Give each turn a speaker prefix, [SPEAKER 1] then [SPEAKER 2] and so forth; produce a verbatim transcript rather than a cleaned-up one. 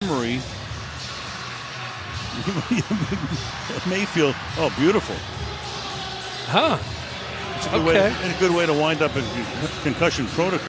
[SPEAKER 1] Memory. Mayfield. Oh, beautiful.
[SPEAKER 2] Huh.
[SPEAKER 1] It's a good
[SPEAKER 2] Okay.
[SPEAKER 1] way, and a good way to wind up in concussion protocol.